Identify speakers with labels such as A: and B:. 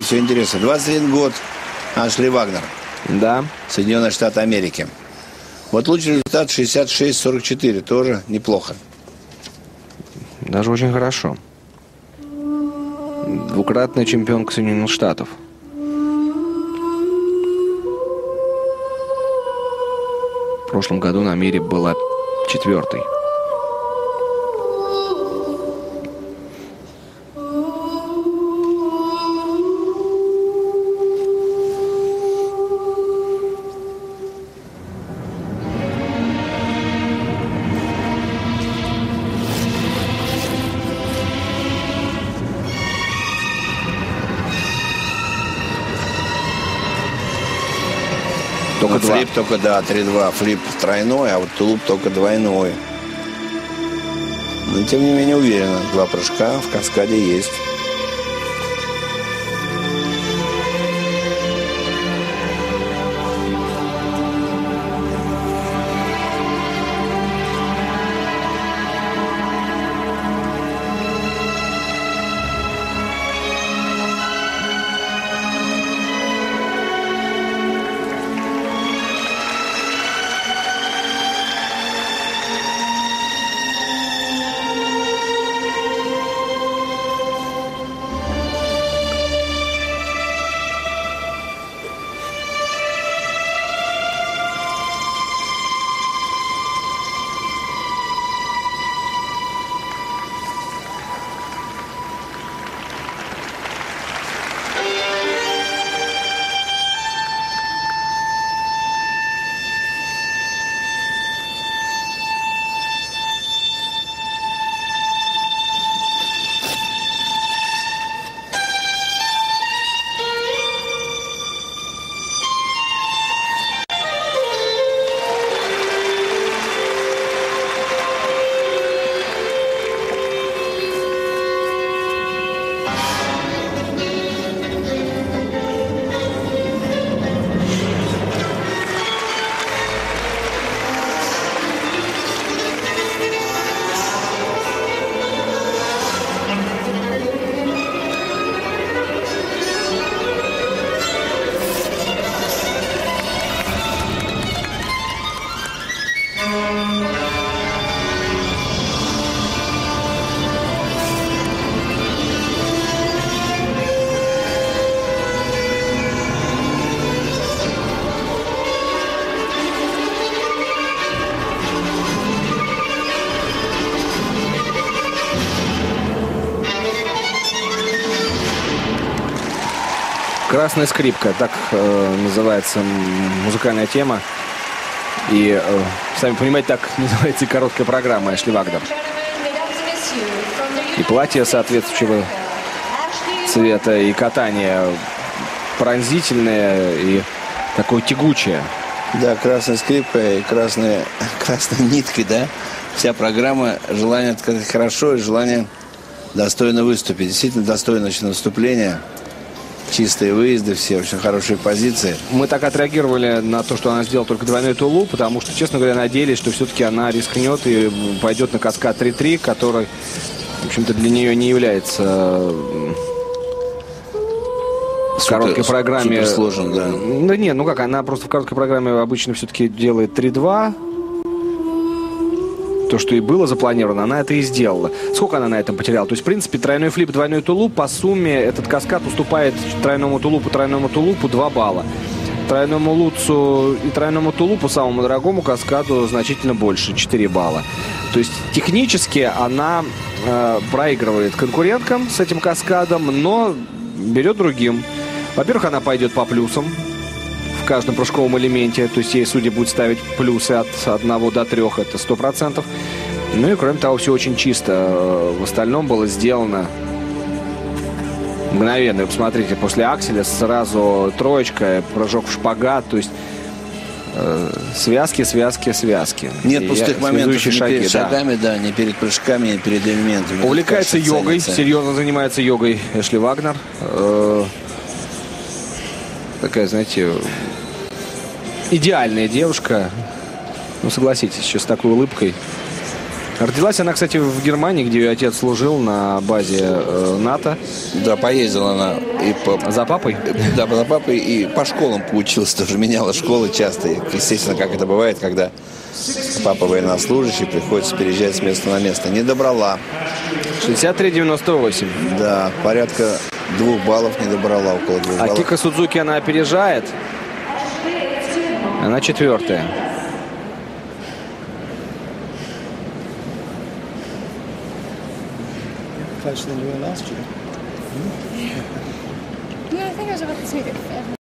A: все интересно. 21 год. Ашли Вагнер.
B: Да.
A: Соединенные Штаты Америки. Вот лучший результат 66-44. Тоже неплохо.
B: Даже очень хорошо. Двукратная чемпионка Соединенных Штатов. В прошлом году на мире была 4-й.
A: Только флип, только, да, 3-2. Флип тройной, а вот тулуп только двойной. Но, тем не менее, уверенно. 2 прыжка в каскаде есть.
B: «Красная скрипка», так называется музыкальная тема. И, сами понимаете, так называется и короткая программа Ашли Вагнер. И платье соответствующего цвета, и катание пронзительное и такое тягучее.
A: Да, красная скрипка и красной ниткой, да. Вся программа, желание отказать хорошо и желание достойно выступить. Действительно достойное выступление. Чистые выезды, все очень хорошие позиции.
B: Мы так отреагировали на то, что она сделала только двойной тулуп, потому что, честно говоря, надеялись, что все-таки она рискнет и пойдет на каскад 3-3, который, в общем-то, для нее не является в короткой программе.
A: Суперсложен, да.
B: Да нет, ну как, она просто в короткой программе обычно все-таки делает 3-2. То, что и было запланировано, она это и сделала. Сколько она на этом потеряла? То есть, в принципе, тройной флип, двойной тулуп, по сумме этот каскад уступает тройному тулупу 2 балла. Тройному луцу и тройному тулупу, самому дорогому каскаду, значительно больше, 4 балла. То есть, технически она проигрывает конкуренткам с этим каскадом, но берет другим. Во-первых, она пойдет по плюсам в каждом прыжковом элементе. То есть ей судья будет ставить плюсы от 1 до 3, это 100%. Ну и кроме того, все очень чисто. В остальном было сделано мгновенно. Посмотрите, после акселя сразу троечка, прыжок в шпагат. То есть связки.
A: Нет пустых моментов ни
B: шаги,
A: перед шагами, да, ни перед прыжками, ни перед элементами.
B: Увлекается йогой, серьезно занимается йогой Ашли Вагнер. Такая, знаете, идеальная девушка. Ну, согласитесь, еще с такой улыбкой. Родилась она, кстати, в Германии, где ее отец служил на базе НАТО.
A: Да, поездила она и по...
B: За папой?
A: Да, за папой и по школам поучилась тоже. Меняла школы часто. И, естественно, как это бывает, когда папа военнослужащий, приходится переезжать с места на место. Не добрала.
B: 63-98.
A: Да, порядка 2 баллов не добрала, около 2
B: А
A: баллов.
B: Кика Судзуки она опережает. Она 4-я.
C: Faster than you were last year.
D: No, I think I was about to take it.